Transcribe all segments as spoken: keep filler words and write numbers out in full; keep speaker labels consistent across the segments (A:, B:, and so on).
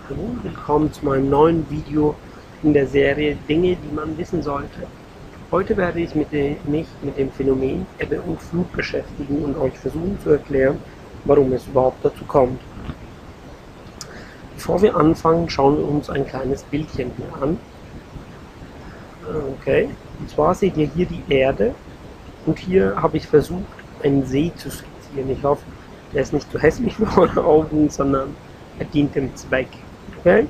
A: Hallo, willkommen zu meinem neuen Video in der Serie Dinge, die man wissen sollte. Heute werde ich mit dem, mich mit dem Phänomen Ebbe und Flut beschäftigen und euch versuchen zu erklären, warum es überhaupt dazu kommt. Bevor wir anfangen, schauen wir uns ein kleines Bildchen hier an. Okay, und zwar seht ihr hier die Erde und hier habe ich versucht, einen See zu skizzieren. Ich hoffe, der ist nicht zu hässlich für eure Augen, sondern er dient dem Zweck. Okay?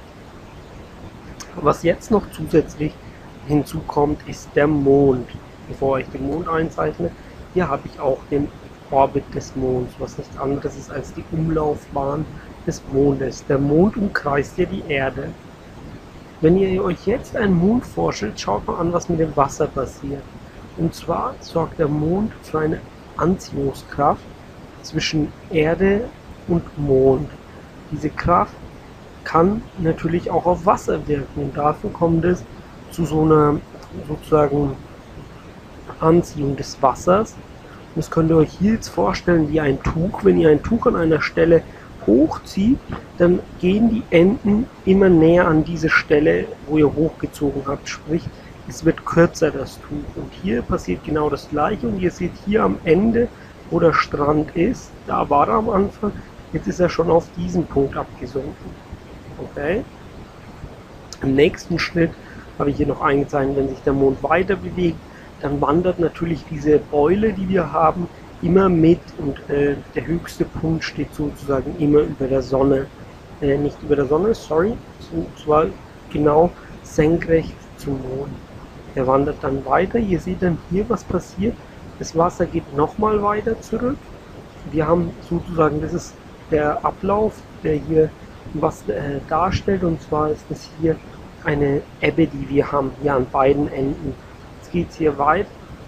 A: Was jetzt noch zusätzlich hinzukommt, ist der Mond. Bevor ich den Mond einzeichne, hier habe ich auch den Orbit des Monds, was nichts anderes ist als die Umlaufbahn des Mondes. Der Mond umkreist ja die Erde. Wenn ihr euch jetzt einen Mond vorstellt, schaut mal an, was mit dem Wasser passiert. Und zwar sorgt der Mond für eine Anziehungskraft zwischen Erde und Mond. Diese Kraft kann natürlich auch auf Wasser wirken und dafür kommt es zu so einer sozusagen Anziehung des Wassers. Das könnt ihr euch hier jetzt vorstellen wie ein Tuch. Wenn ihr ein Tuch an einer Stelle hochzieht, dann gehen die Enden immer näher an diese Stelle, wo ihr hochgezogen habt. Sprich, es wird kürzer, das Tuch. Und hier passiert genau das Gleiche. Und ihr seht hier am Ende, wo der Strand ist, da war er am Anfang, jetzt ist er schon auf diesen Punkt abgesunken. Okay. Im nächsten Schritt habe ich hier noch eingezeichnet, wenn sich der Mond weiter bewegt, dann wandert natürlich diese Beule, die wir haben, immer mit und äh, der höchste Punkt steht sozusagen immer über der Sonne. Äh, nicht über der Sonne, sorry, und zwar genau senkrecht zum Mond. Er wandert dann weiter. Ihr seht dann hier, was passiert. Das Wasser geht nochmal weiter zurück. Wir haben sozusagen, das ist der Ablauf, der hier was äh, darstellt, und zwar ist das hier eine Ebbe, die wir haben, hier an beiden Enden. Jetzt geht es hier weit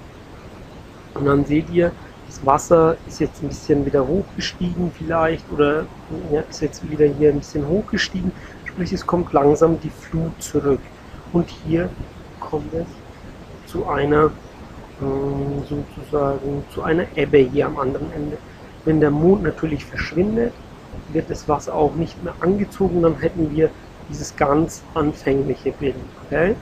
A: und dann seht ihr, das Wasser ist jetzt ein bisschen wieder hochgestiegen vielleicht, oder ja, ist jetzt wieder hier ein bisschen hochgestiegen, sprich es kommt langsam die Flut zurück und hier kommt es zu einer äh, sozusagen zu einer Ebbe hier am anderen Ende. Wenn der Mond natürlich verschwindet, wird das Wasser auch nicht mehr angezogen, dann hätten wir dieses ganz anfängliche Bild. Okay?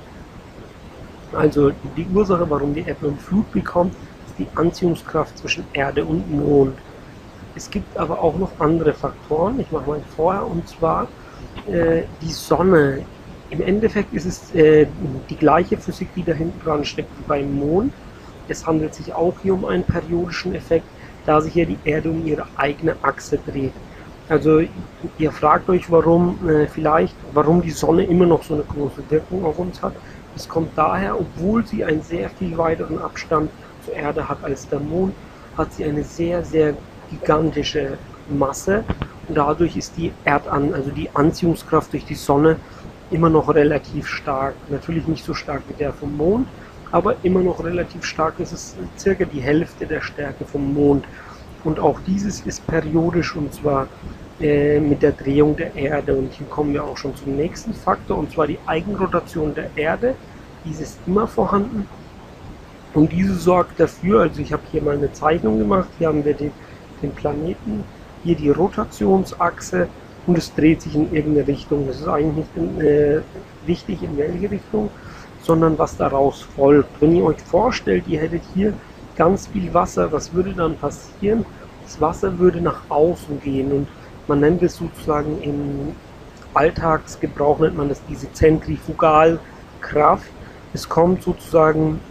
A: Also die Ursache, warum die Ebbe und Flut bekommt, ist die Anziehungskraft zwischen Erde und Mond. Es gibt aber auch noch andere Faktoren, ich mache mal vorher, und zwar äh, die Sonne. Im Endeffekt ist es äh, die gleiche Physik, die da hinten dran steckt wie beim Mond. Es handelt sich auch hier um einen periodischen Effekt, da sich hier die Erde um ihre eigene Achse dreht. Also ihr fragt euch, warum äh, vielleicht, warum die Sonne immer noch so eine große Wirkung auf uns hat. Es kommt daher, obwohl sie einen sehr viel weiteren Abstand zur Erde hat als der Mond, hat sie eine sehr, sehr gigantische Masse und dadurch ist die Erdan, also die Anziehungskraft durch die Sonne immer noch relativ stark. Natürlich nicht so stark wie der vom Mond, aber immer noch relativ stark. Es ist circa die Hälfte der Stärke vom Mond. Und auch dieses ist periodisch, und zwar äh, mit der Drehung der Erde. Und hier kommen wir auch schon zum nächsten Faktor, und zwar die Eigenrotation der Erde. Diese ist immer vorhanden und diese sorgt dafür, also ich habe hier mal eine Zeichnung gemacht, hier haben wir den, den Planeten, hier die Rotationsachse und es dreht sich in irgendeine Richtung. Das ist eigentlich nicht in, äh, wichtig, in welche Richtung, sondern was daraus folgt. Wenn ihr euch vorstellt, ihr hättet hier ganz viel Wasser, was würde dann passieren? Das Wasser würde nach außen gehen und man nennt es sozusagen im Alltagsgebrauch, nennt man das diese Zentrifugalkraft. Es kommt sozusagen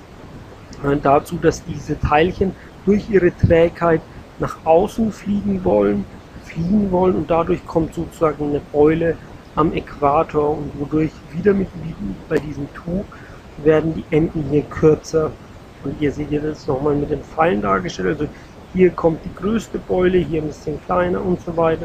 A: dazu, dass diese Teilchen durch ihre Trägheit nach außen fliegen wollen, fliegen wollen und dadurch kommt sozusagen eine Beule am Äquator und wodurch wieder mit bei diesem Tuch werden die Enden hier kürzer. Und hier seht ihr das nochmal mit den Pfeilen dargestellt. Also hier kommt die größte Beule, hier ein bisschen kleiner und so weiter.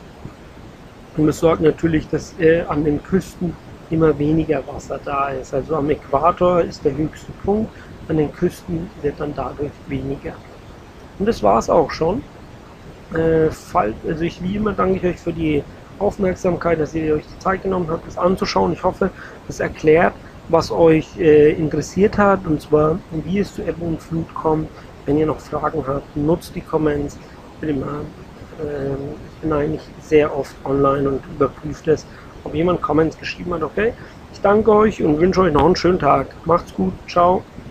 A: Und das sorgt natürlich, dass äh, an den Küsten immer weniger Wasser da ist. Also am Äquator ist der höchste Punkt, an den Küsten wird dann dadurch weniger. Und das war es auch schon. Äh, fall, also ich, wie immer danke ich euch für die Aufmerksamkeit, dass ihr euch die Zeit genommen habt, das anzuschauen. Ich hoffe, das erklärt, was euch äh, interessiert hat, und zwar wie es zu Ebbe und Flut kommt. Wenn ihr noch Fragen habt, nutzt die Comments. Ich bin immer, äh, bin eigentlich sehr oft online und überprüfe das, ob jemand Comments geschrieben hat. Okay, ich danke euch und wünsche euch noch einen schönen Tag. Macht's gut, ciao.